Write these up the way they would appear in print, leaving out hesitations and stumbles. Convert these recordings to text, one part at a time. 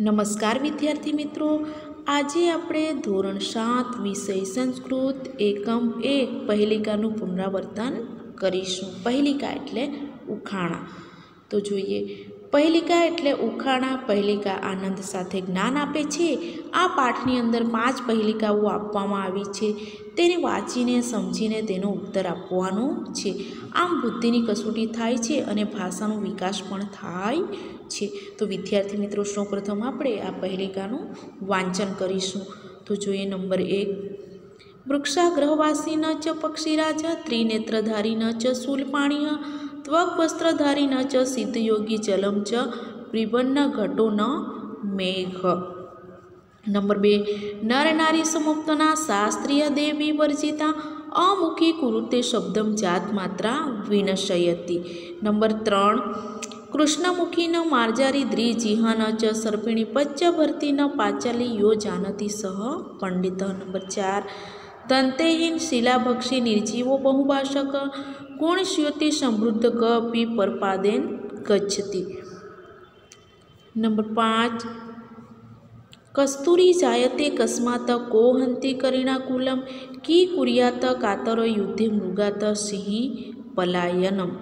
નમસ્કાર વિદ્યાર્થી મિત્રો, આજે આપણે ધોરણ 7 વિષય સંસ્કૃત એકમ 1 પહેલિકાનું પુનરાવર્તન કરીશું। પહેલિકા એટલે ઉખાણા। તો જોઈએ, પહેલિકા એટલે ઉખાણા। પહેલિકા આનંદ સાથે જ્ઞાન આપે છે। આ પાઠની અંદર 5 પહેલિકાઓ આપવામાં આવી છે, તેને વાંચીને સમજીને તેનો ઉત્તર આપવાનો છે। આમ બુદ્ધિની કસોટી થાય છે અને ભાષાનો વિકાસ પણ થાય છે। તો વિદ્યાર્થી મિત્રો, સૌપ્રથમ આપણે આ પહેલિકાનું વાંચન કરીશું। તો જોઈએ, નંબર 1, વૃક્ષાગ્રહવાસી ન ચ પક્ષીરાજ, ત્રિનેત્રધારી ન ચ શૂલપાણી, ત્વગ્વસ્ત્રધારી ન ચ સિદ્ધયોગી, જલમ ચ બિભન્ન ઘટો ન મેઘ। નંબર 2, નર નારી સમુક્તના શાસ્ત્રીય દેવી વર્જિતા, અમુખી કુરુતે શબ્દમ જાત માત્રા વિનશયતિ। નંબર 3, કૃષ્ણમુખી ન માર્જારી દ્વિજીહન ચ સર્પિણી પચ્ચ ભરતી ન પાચાલી યો જાનતી સહ પંડિત। નંબર 4, દંતેહીન શિલાભક્ષી નિર્જીવો બહુભાષક, ગુણશ્યોતિ સમૃદ્ધ ક પી પરપાદેન ગચ્છતિ। નંબર 5, કસ્તુરી જાયતે કસ્માત કો હંતિ કરીણાકુલમ, કી કુર્યાત કાતર યુદ્ધે મૃગાત સિંહ પલાયનમ।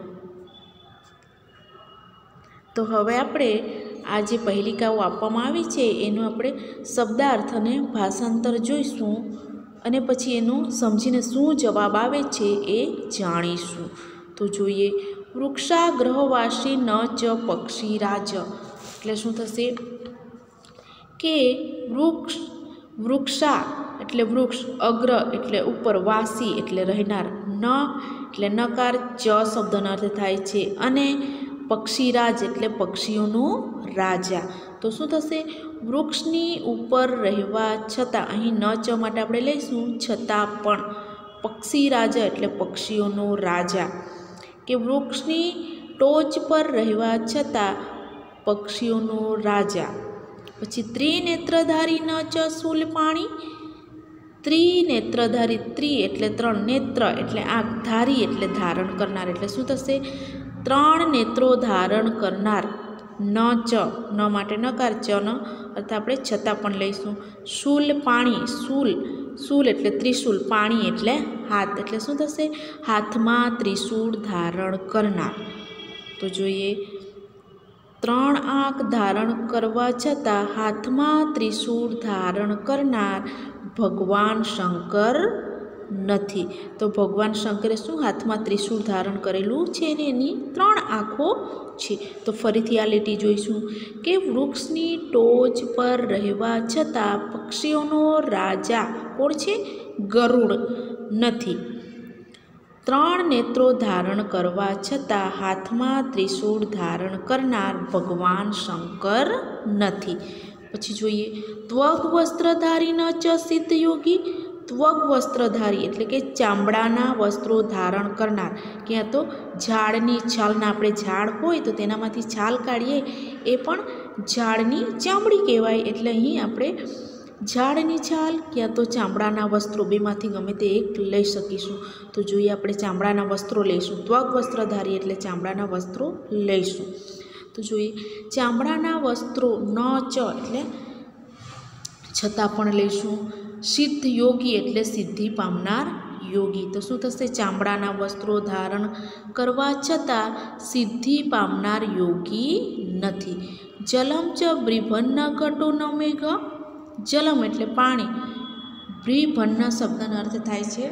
તો હવે આપણે આ જે પહેલિકાઓ આપવામાં આવી છે એનો આપણે શબ્દાર્થ અને ભાષાંતર જોઈશું અને પછી એનો સમજીને શું જવાબ આવે છે એ જાણીશું। તો જોઈએ, વૃક્ષાગ્રહવાસી ન ચ પક્ષીરાજ એટલે શું થશે કે વૃક્ષા એટલે વૃક્ષ, અગ્ર એટલે ઉપર, વાસી એટલે રહેનાર, ન એટલે નકાર, ચ શબ્દનો અર્થ થાય છે અને પક્ષીરાજ એટલે પક્ષીઓનો રાજા। તો શું થશે, વૃક્ષની ઉપર રહેવા છતાં, અહીં ન ચ માટે આપણે લઈશું છતાં પણ, પક્ષી રાજા એટલે પક્ષીઓનો રાજા, કે વૃક્ષની ટોચ પર રહેવા છતાં પક્ષીઓનો રાજા। પછી ત્રિનેત્રધારી ન ચ શૂલપાણી, ત્રિનેત્રધારી, ત્રિ એટલે 3, નેત્ર એટલે આંખ, ધારી એટલે ધારણ કરનાર, એટલે શું થશે, 3 નેત્રો ધારણ કરનાર। ન ચ, ન માટે નકાર, ચ નો અર્થ આપણે છતાં પણ લઈશું। શૂલપાણી, શૂલ એટલે ત્રિશૂલ, પાણી એટલે હાથ, એટલે શું થશે, હાથમાં ત્રિશૂળ ધારણ કરનાર। તો જોઈએ, 3 આંખ ધારણ કરવા છતાં હાથમાં ત્રિશૂળ ધારણ કરનાર ભગવાન શંકર નથી। તો ભગવાન શંકરે શું હાથમાં ત્રિશૂળ ધારણ કરેલું છે અને એની 3 આંખો છે। તો ફરીથી આ લીટી જોઈશું કે વૃક્ષની ટોચ પર રહેવા છતાં પક્ષીઓનો રાજા કોણ છે, ગરુડ નથી। 3 નેત્રો ધારણ કરવા છતાં હાથમાં ત્રિશૂળ ધારણ કરનાર ભગવાન શંકર નથી। પછી જોઈએ, ત્વગ્વસ્ત્રધારી ન ચ સિદ્ધયોગી, ત્વગ્વસ્ત્રધારી એટલે કે ચામડાના વસ્ત્રો ધારણ કરનાર, કે આ તો ઝાડની છાલના, આપણે ઝાડ હોય તો તેનામાંથી છાલ કાઢીએ એ પણ ઝાડની ચામડી કહેવાય, એટલે અહીં આપણે ઝાડની છાલ ક્યાં તો ચામડાના વસ્ત્રો, બેમાંથી ગમે તે એક લઈ શકીશું। તો જોઈએ, આપણે ચામડાના વસ્ત્રો લઈશું, ત્વગ્વસ્ત્રધારી એટલે ચામડાના વસ્ત્રો લઈશું। તો જોઈએ, ચામડાના વસ્ત્રો, ન ચ એટલે છતાં પણ લઈશું। સિદ્ધ યોગી એટલે સિદ્ધિ પામનાર યોગી, તો શું થશે, ચામડાના વસ્ત્રો ધારણ કરવા છતાં સિદ્ધિ પામનાર યોગી નથી। જલમ ચ બિભન્ન ઘટો ન મેઘ, જલમ એટલે પાણી, બિભન્ન શબ્દનો અર્થ થાય છે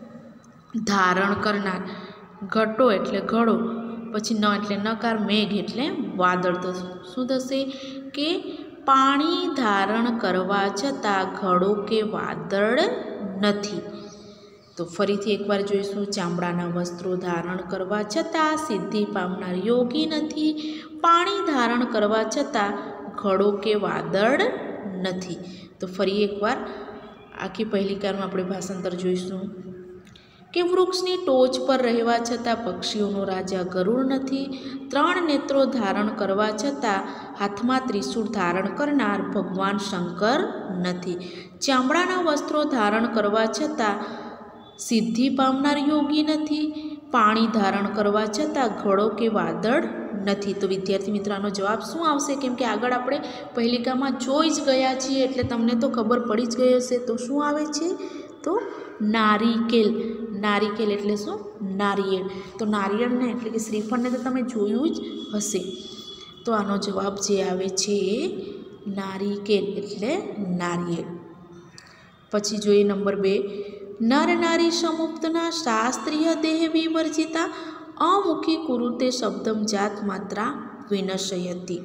ધારણ કરનાર, ઘટો એટલે ઘડો, પછી ન એટલે નકાર, મેઘ એટલે વાદળ। તો શું થશે કે પાણી ધારણ કરવા છતાં ઘડો કે વાદળ નથી। તો ફરીથી એકવાર જોઈશું, ચામડાના વસ્ત્રો ધારણ કરવા છતાં સિદ્ધિ પામનાર યોગી નથી, પાણી ધારણ કરવા છતાં ઘડો કે વાદળ નથી। તો ફરી એકવાર આખી પહેલિકાનું આપણે ભાષાંતર જોઈશું કે વૃક્ષની ટોચ પર રહેવા છતાં પક્ષીઓનો રાજા ગરુડ નથી, 3 નેત્રો ધારણ કરવા છતાં હાથમાં ત્રિશૂળ ધારણ કરનાર ભગવાન શંકર નથી, ચામડાના વસ્ત્રો ધારણ કરવા છતાં સિદ્ધિ પામનાર યોગી નથી, પાણી ધારણ કરવા છતાં ઘડો કે વાદળ નથી। તો વિદ્યાર્થી મિત્રો આનો જવાબ શું આવશે? કેમ કે આગળ આપણે પહેલિકામાં જોઈ જ ગયા છીએ એટલે તમને તો ખબર પડી જ ગઈ હશે। તો શું આવે છે? તો નારિકેલ। નારિકેલ એટલે શું? નારિયેળ। તો નારિયેળને એટલે કે શ્રીફળને તો તમે જોયું જ હશે। તો આનો જવાબ જે આવે છે એ નારિકેલ એટલે નારિયેળ। પછી જોઈએ નંબર 2, નર નારી સમુક્તના શાસ્ત્રીય દેહ વિવર્જિતા અમુખી કુરુતે શબ્દમ જાત માત્રા વિનશયતિ।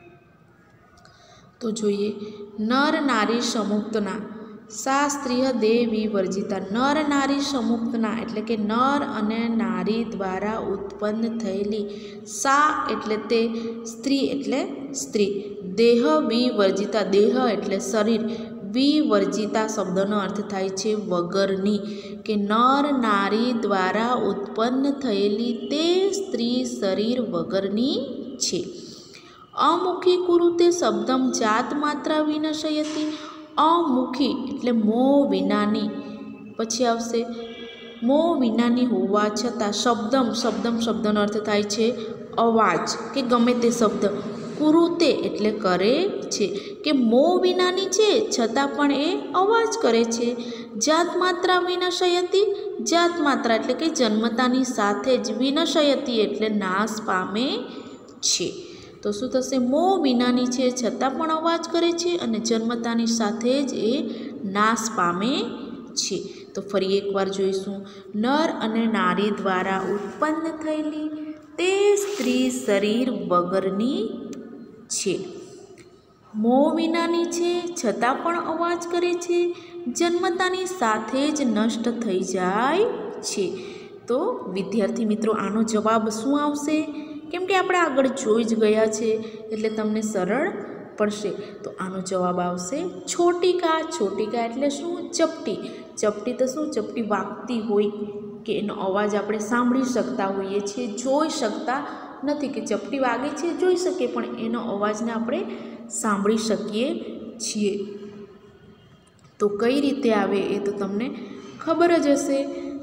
તો જોઈએ નર નારી સમુક્તના શાસ્ત્રીય દેહ વિવર્જિતા। નર નારી સમુક્તના એટલે કે નર અને નારી દ્વારા ઉત્પન્ન થયેલી, સા એટલે તે, સ્ત્રી એટલે સ્ત્રી, દેહ વિવર્જિતા, દેહ એટલે શરીર, વિવર્જિતા શબ્દનો અર્થ થાય છે વગરની, કે નર નારી દ્વારા ઉત્પન્ન થયેલી તે સ્ત્રી શરીર વગરની છે। અમુખી કુરુતે શબ્દમ જાત માત્રા વિનશયતિ। અમુખી એટલે મોં વિનાની, પછી આવશે મોં વિનાની હોવા છતાં, શબ્દમ, શબ્દમ શબ્દનો અર્થ થાય છે અવાજ કે ગમે તે શબ્દ, કુરુતે એટલે કરે છે, કે મોં વિનાની છે છતાં પણ એ અવાજ કરે છે। જાત માત્રા વિનશયતિ, જાત માત્રા એટલે કે જન્મતાની સાથે જ, વિનશયતિ એટલે નાશ પામે છે। તો શું થશે? મોં વિનાની છે છતાં પણ અવાજ કરે છે અને જન્મતાની સાથે જ એ નાશ પામે છે। તો ફરી એકવાર જોઈશું, નર અને નારી દ્વારા ઉત્પન્ન થયેલી તે સ્ત્રી શરીર વગરની છે, મોં વિનાની છે છતાં પણ અવાજ કરે છે, જન્મતાની સાથે જ નષ્ટ થઈ જાય છે। તો વિદ્યાર્થી મિત્રો આનો જવાબ શું આવશે? કેમ કે આપણે આગળ જોઈ જ ગયા છે એટલે તમને સરળ પડશે। તો આનો જવાબ આવશે છોટિકા। છોટિકા એટલે શું? ચપટી। ચપટી તો શું? ચપટી વાગતી હોય કે એનો અવાજ આપણે સાંભળી શકતા હોઈએ છીએ, જોઈ શકતા નથી, કે ચપટી વાગે છે જોઈ શકીએ પણ એનો અવાજને આપણે સાંભળી શકીએ છીએ। તો કઈ રીતે આવે એ તો તમને ખબર જ હશે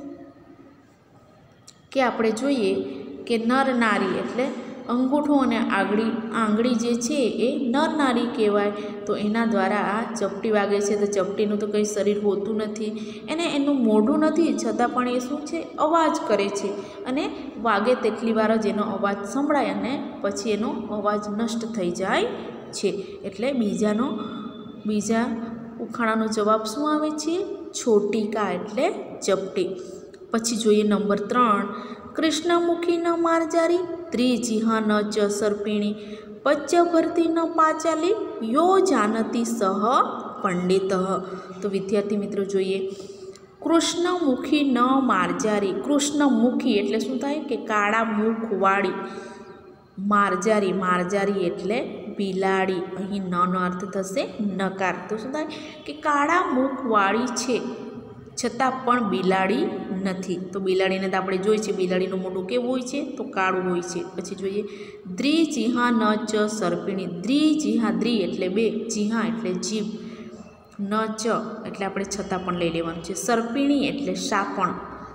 કે આપણે જોઈએ કે નર નારી એટલે અંગૂઠો અને આંગળી જે છે એ નર નારી કહેવાય। તો એના દ્વારા આ ચપટી વાગે છે તો ચપટીનું તો કંઈ શરીર હોતું નથી, એને એનું મોઢું નથી છતાં પણ એ શું છે? અવાજ કરે છે અને વાગે તેટલી વાર જ એનો અવાજ સંભળાય અને પછી એનો અવાજ નષ્ટ થઈ જાય છે। એટલે બીજા ઉખાણાનો જવાબ શું આવે છે? છોટિકા એટલે ચપટી। પછી જોઈએ નંબર 3, કૃષ્ણમુખી ન માર્જારી ત્રિજિહા ન ચ સર્પિણી પચ્ચ ભરતી ન પાચાલી યો જાનતી સહ પંડિત। તો વિદ્યાર્થી મિત્રો જોઈએ, કૃષ્ણમુખી ન માર્જારી। કૃષ્ણમુખી એટલે શું થાય? કે કાળા મુખવાળી, માર્જારી, માર્જારી એટલે બિલાડી, અહીં નનો અર્થ થશે નકાર। તો શું થાય? કે કાળા મુખવાળી છે છતાં પણ બિલાડી નથી। તો બિલાડીને તો આપણે જોઈએ છીએ, બિલાડીનું મોઢું કેવું હોય છે? તો કાળું હોય છે। પછી જોઈએ દ્રિજિહા ન ચ સર્પિણી। દ્રિજિહા, દ્રિ એટલે બે, જીહા એટલે જીભ, ન ચ એટલે આપણે છતાં પણ લઈ લેવાનું છે, સર્પિણી એટલે શાપણ।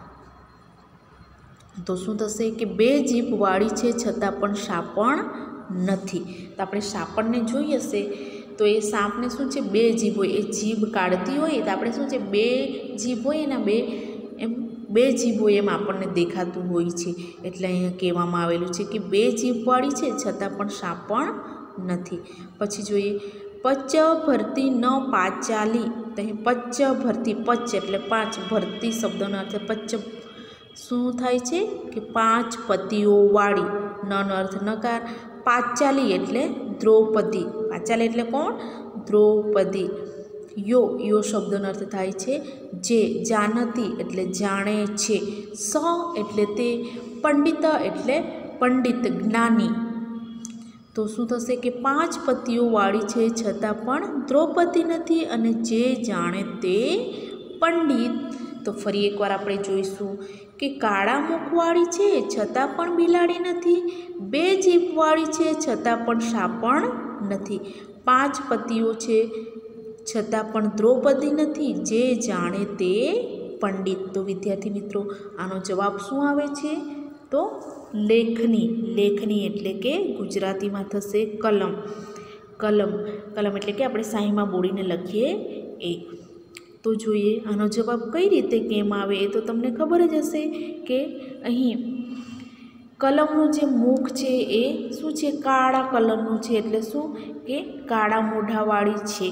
તો શું થશે? કે બે જીભવાળી છે છતાં પણ શાપણ નથી। તો આપણે શાપણને જોઈ હશે તો એ સાપને શું છે? બે જીભ હોય, એ જીભ કાઢતી હોય તો આપણે શું છે? બે જીભ હોય એના બે જીભ હોય એમ આપણને દેખાતું હોય છે। એટલે અહીંયા કહેવામાં આવેલું છે કે બે જીભવાળી છે છતાં પણ શાપણ નથી। પછી જોઈએ પચ્ચ ભરતી ન પાચાલી। તો અહીં પચ્ચ ભરતી, પચ્ચ એટલે 5, ભરતી શબ્દનો અર્થ પચ્ચ શું થાય છે? કે 5 પતિઓવાળી, નનો અર્થ નકાર, પાચાલી એટલે દ્રૌપદી। પાચાલી એટલે કોણ? દ્રૌપદી। યો શબ્દનો અર્થ થાય છે જે, જાનતી એટલે જાણે છે, સ એટલે તે, પંડિત એટલે પંડિત, જ્ઞાની। તો શું થશે? કે 5 પતિઓવાળી છે છતાં પણ દ્રૌપદી નથી અને જે જાણે તે પંડિત। તો ફરી એકવાર આપણે જોઈશું કે કાળા મુખવાળી છે છતાં પણ બિલાડી નથી, બે જીભવાળી છે છતાં પણ શાપણ નથી, 5 પતિઓ છે છતાં પણ દ્રૌપદી નથી, જે જાણે તે પંડિત। તો વિદ્યાર્થી મિત્રો આનો જવાબ શું આવે છે? તો લેખની। લેખની એટલે કે ગુજરાતીમાં થશે કલમ। કલમ કલમ એટલે કે આપણે શાહીમાં બોડીને લખીએ એ। તો જોઈએ આનો જવાબ કઈ રીતે કેમ આવે એ તો તમને ખબર જ હશે કે અહીં કલમનું જે મુખ છે એ શું છે? કાળા કલરનું છે। એટલે શું કે કાળા મોઢાવાળી છે,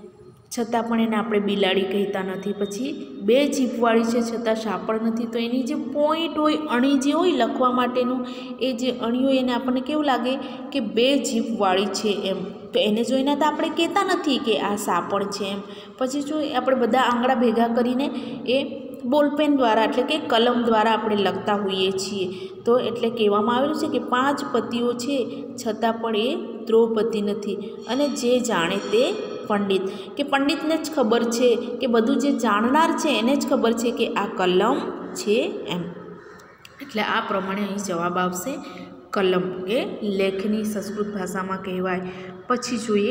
છતાં પણ એને આપણે બિલાડી કહેતા નથી। પછી 2 જીભવાળી છે છતાં સાપડ નથી। તો એની જે પોઈન્ટ હોય, અણી જે હોય લખવા માટેનું, એ જે અણી હોય એને આપણને કેવું લાગે કે 2 જીભવાળી છે એમ। તો એને જોઈને તો આપણે કહેતા નથી કે આ સાપડ છે એમ। પછી જો આપણે બધા આંગળા ભેગા કરીને એ બોલપેન દ્વારા એટલે કે કલમ દ્વારા આપણે લખતા હોઈએ છીએ। તો એટલે કહેવામાં આવેલું છે કે 5 પતિઓ છે છતાં પણ એ દ્રૌપદી નથી। અને જે જાણે તે પંડિત, કે પંડિતને જ ખબર છે કે બધું જે જાણનાર છે એને જ ખબર છે કે આ કલમ છે એમ। એટલે આ પ્રમાણે અહીં જવાબ આવશે કલમ, કે લેખની સંસ્કૃત ભાષામાં કહેવાય। પછી જોઈએ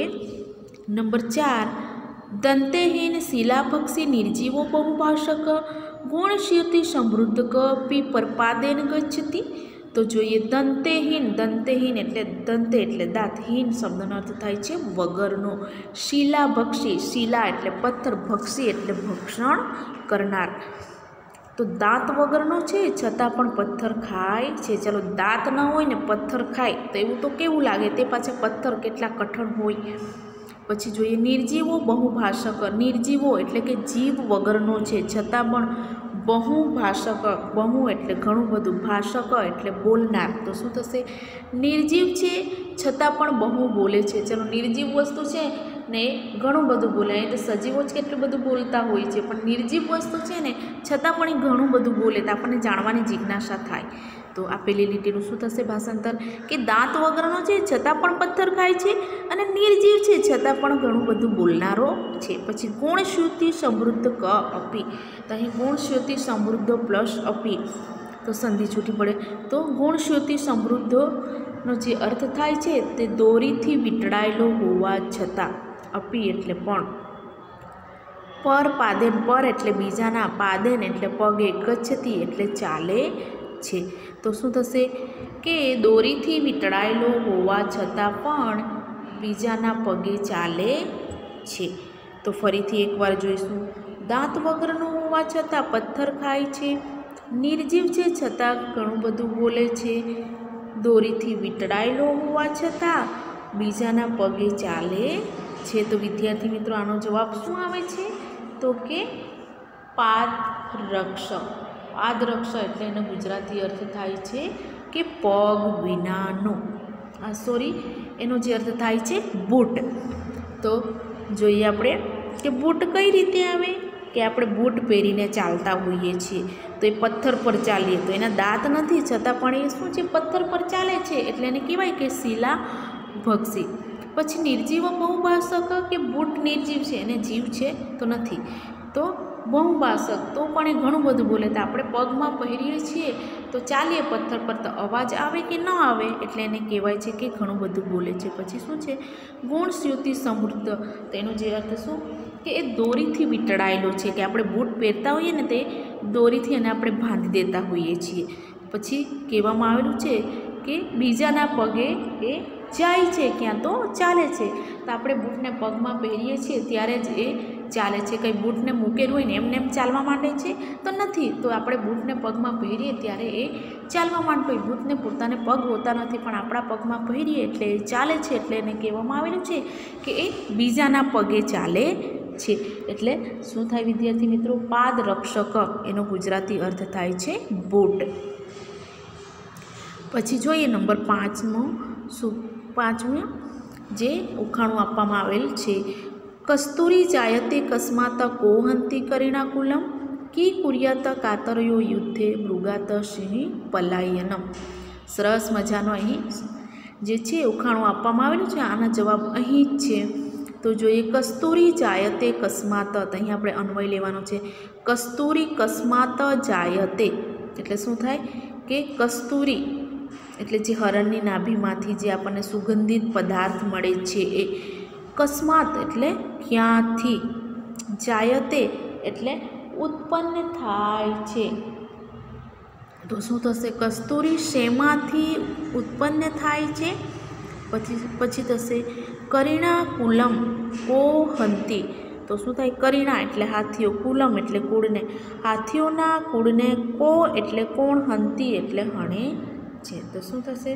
નંબર 4, દંતેહીન શિલાભક્ષી નિર્જીવો બહુભાષક ગુણશ્યુતિ સમૃદ્ધ કપી પરપાદેન ગચ્છતિ। તો જોઈએ દંતેહીન। દંતેહીન એટલે દંતે એટલે દાંત, હીન શબ્દનો અર્થ થાય છે વગરનો। શિલાભક્ષી, શિલા એટલે પથ્થર, ભક્ષી એટલે ભક્ષણ કરનાર। તો દાંત વગરનો છે છતાં પણ પથ્થર ખાય છે। ચલો દાંત ન હોય ને પથ્થર ખાય તો એવું તો કેવું લાગે? તે પાછા પથ્થર કેટલા કઠણ હોય। પછી જોઈએ નિર્જીવો બહુભાષક। નિર્જીવો એટલે કે જીવ વગરનો છે છતાં પણ બહુભાષક, બહુ એટલે ઘણું બધું, ભાષક એટલે બોલનાર। તો શું થશે? નિર્જીવ છે છતાં પણ બહુ બોલે છે। ચલો નિર્જીવ વસ્તુ છે ને ઘણું બધું બોલે, એ તો સજીવો જ કેટલું બધું બોલતા હોય છે, પણ નિર્જીવ વસ્તુ છે ને છતાં પણ એ ઘણું બધું બોલે તો આપણને જાણવાની જિજ્ઞાસા થાય। તો આપેલી લીટીનું શું થશે ભાષાંતર? કે દાંત વગરનો છે છતાં પણ પથ્થર ખાય છે અને નિર્જીવ છે છતાં પણ ઘણું બધું બોલનારો છે। પછી ગુણશ્યુતિ સમૃદ્ધ ક અપી। તો અહીં ગુણશ્યુતિ સમૃદ્ધ પ્લસ અપી તો સંધિ છૂટી પડે। તો ગુણશ્યુતિ સમૃદ્ધનો જે અર્થ થાય છે તે દોરીથી વીંટળાયેલો હોવા છતાં, અપી એટલે પણ, પર પાદેન પર એટલે બીજાના, પાદેન એટલે પગે, ગચ્છતી એટલે ચાલે છે। તો શું થશે કે દોરીથી વીંટળાયેલો હોવા છતાં પણ બીજાના પગે ચાલે છે। તો ફરીથી એકવાર જોઈશું। દાંત વગરનો હોવા છતાં પથ્થર ખાય છે, નિર્જીવ છે છતાં ઘણું બધું બોલે છે, દોરીથી વીંટળાયેલો હોવા છતાં બીજાના પગે ચાલે છે। તો વિદ્યાર્થી મિત્રો આનો જવાબ શું આવે છે? તો કે પાદરક્ષ। પાદરક્ષ એટલે એનો ગુજરાતી અર્થ થાય છે કે પગ વિનાનો, એનો જે અર્થ થાય છે બૂટ। તો જોઈએ આપણે કે બૂટ કઈ રીતે આવે? કે આપણે બૂટ પહેરીને ચાલતા હોઈએ છીએ તો એ પથ્થર પર ચાલીએ તો એના દાંત નથી છતાં પણ એ શું છે? પથ્થર પર ચાલે છે, એટલે એને કહેવાય કે શિલાભક્ષી। પછી નિર્જીવો બહુભાષક, કે બૂટ નિર્જીવ છે એને જીવ છે તો નથી, તો બહુભાષક તો પણ એ ઘણું બધું બોલે તો આપણે પગમાં પહેરીએ છીએ તો ચાલીએ પથ્થર પર તો અવાજ આવે કે ન આવે, એટલે એને કહેવાય છે કે ઘણું બધું બોલે છે। પછી શું છે? ગુણશ્યુતિ સમૃદ્ધ, તો એનો જે અર્થ શું? કે એ દોરીથી વીંટળાયેલો છે, કે આપણે બૂટ પહેરતા હોઈએ ને તે દોરીથી એને આપણે બાંધી દેતા હોઈએ છીએ। પછી કહેવામાં આવેલું છે કે બીજાના પગે એ જાય છે, ક્યાં તો ચાલે છે। તો આપણે બૂટને પગમાં પહેરીએ છીએ ત્યારે જ એ ચાલે છે, કંઈ બૂટને મૂકેલું હોય ને એમને એમ ચાલવા માંડે છે તો નથી। તો આપણે બૂટને પગમાં પહેરીએ ત્યારે એ ચાલવા માંડતો હોય, બૂટને પોતાને પગ હોતા નથી પણ આપણા પગમાં પહેરીએ એટલે એ ચાલે છે, એટલે એને કહેવામાં આવેલું છે કે એ બીજાના પગે ચાલે છે। એટલે શું થાય વિદ્યાર્થી મિત્રો? પાદરક્ષક એનો ગુજરાતી અર્થ થાય છે બૂટ। પછી જોઈએ નંબર 5માં શું? 5મું જે ઉખાણું આપવામાં આવેલ છે, કસ્તુરી જાયતે કસ્માત કોહંતી કરીણાકુલમ કી કુર્યાત કાતરયો યુદ્ધે મૃગાત સિંહ પલાયનમ। સરસ મજાનો અહીં જે છે ઉખાણું આપવામાં આવેલું છે, આના જવાબ અહીં જ છે। તો જોઈએ કસ્તુરી જાયતે કસ્માત, અહીં આપણે અન્વય લેવાનો છે। કસ્તુરી કસ્માત જાયતે એટલે શું થાય? કે કસ્તુરી એટલે જે હરણની નાભીમાંથી જે આપણને સુગંધિત પદાર્થ મળે છે એ, કસ્માત એટલે ક્યાંથી, જાયતે એટલે उत्पन्न थाय छे। तो शुं थशे? कस्तूरी शेमांथी उत्पन्न थाय छे? पछी थशे करीणाकुलम को हंती। तो शुं थाय? करीणा एटले हाथीओ, कुलम एटले कूड़ने, हाथीओना कूड़ने को एटले कोण, हंती एटले हणे छे। तो शुं थशे?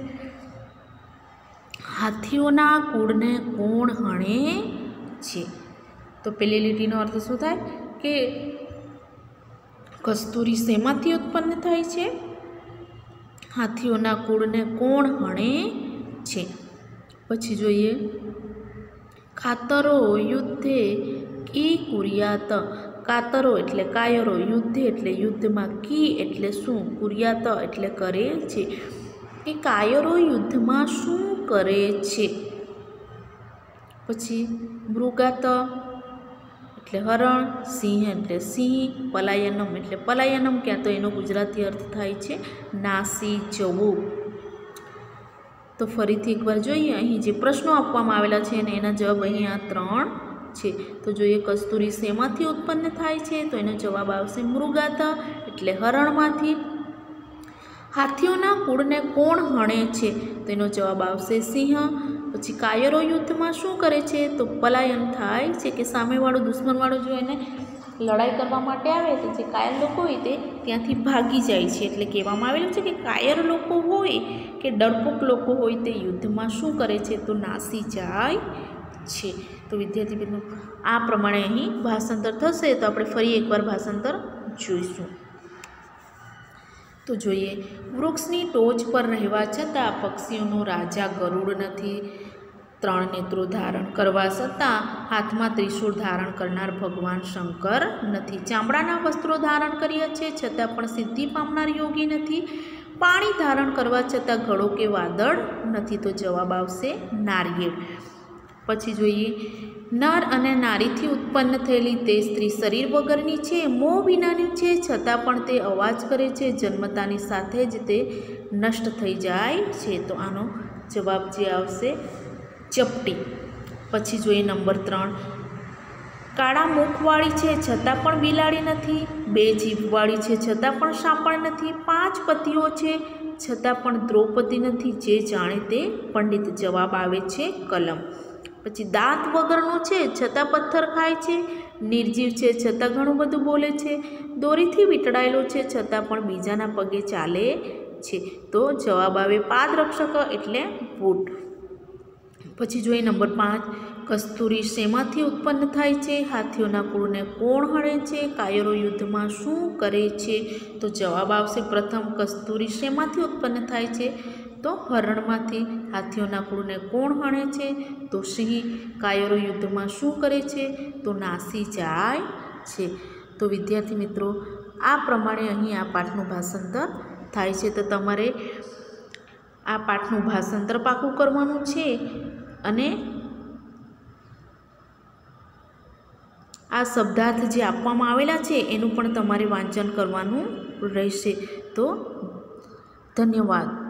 हाथीओना कूड़ने कोण हणे छे। तो पहेली લીટીનો अर्थ शुं थाय के कस्तूरी शेमांथी उत्पन्न थाय छे? हाथीओना कूड़ने कोण हणे छे। पछी जोईए खातरो युद्धे की कुर्यात। कातरो एटले कायरो, युद्धे एटले युद्धमां, की एटले शुं, कुर्यात एटले करे छे। कि कायरो युद्धमां शुं करे छे। पछी मृगात एटले हरण, सिंह एटले सिंह, पलायनम एटले पलायनम, क्या तो एनो गुजराती अर्थ थाय छे नासी जवुं। तो फरीथी एकवार जोईए अहीं जे प्रश्नो आपवामां आवेला छे अने एना जवाब अहीं आ 3 छे। तो जोईए कस्तूरी शेमांथी उत्पन्न थाय छे? तो एनो जवाब आवशे मृगात एटले हरणमांथी। हाथीओना कूड़ने कोण हणे छे? तो एनो जवाब आवशे सिंह। पछी कायरो युद्धमां शुं करे छे? तो पलायन थाय छे के सामेवाळो दुश्मनवाळो जो एने लड़ाई करवा माटे आवे तो जे कायर लोको होय ते त्यांथी भागी जाय छे। एटले कहेवामां आवेलुं छे के कायर लोको होय के डरपोक लोको होय ते युद्धमां शुं करे छे? तो नासी जाय छे। तो विद्यार्थी मित्रों आ प्रमाणे अहीं भाषांतर थशे। तो आपणे फरी एकवार भाषांतर जोईशुं। तो जोईए वृक्षनी टोच पर रहेवा छतां पक्षीओनो राजा गरुड़ नथी। 3 नेत्रो धारण करवा छतां हाथमां त्रिशूळ धारण करनार भगवान शंकर नथी। चामડાના वस्त्रो धारण कर्या छे छतां पण सिद्धि पामनार योगी नथी। पाणी धारण करवा छतां घड़ो के वादळ नथी। तो जवाब आवशे नारिયેળ। पछी जोईए नर अने नारीथी उत्पन्न थयेली ते स्त्री शरीर वगरनी छे, मोह विनानी छे, छतां पण ते अवाज करे छे, जन्मतानी साथे ज ते नष्ट थई जाय छे। तो आनो जवाब जे आवशे चपटी। पछी जोईए नंबर 3 काळा मुखवाળી छे छतां पण बिलाड़ी नथी, 2 जीभवाળી छे छतां पण सापळ नथी, 5 पतिओ छे छतां पण द्रौपदी नथी, जे जाणे ते पंडित। जवाब आवे छे कलम। पछी दांत वगरनो छे छतां पत्थर खाय छे, निर्जीव छे छतां घणुं बधुं बोले छे, दोरीथी वींटळायेलो छे छतां पण बीजाना पगे चाले छे। तो जवाब आवे पादरक्षक एटले बूट। पछी जोईए नंबर 5 कस्तूरी शेमांथी उत्पन्न थाय छे? हाथीओना कूड़ने कोण हणे छे? कायरो युद्धमां शुं करे छे? तो जवाब आवशे प्रथम कस्तूरी शेमांथी उत्पन्न थाय छे? तो हरणमांथी। हाथीओना कूड़ने कोण हणे छे? तो सिंह। कायरो युद्धमां शुं करे छे? तो नासी जाय छे। तो विद्यार्थी मित्रों आ प्रमाणे अहीं आ पाठनुं भाषांतर थाय छे। तो तमारे आ पाठनुं भाषांतर पाकું करवानुं छे अने आ शब्दार्थ जे आपवामां आवेला छे एनुं पण तमारे वांचन करवानुं रहेशे। तो धन्यवाद।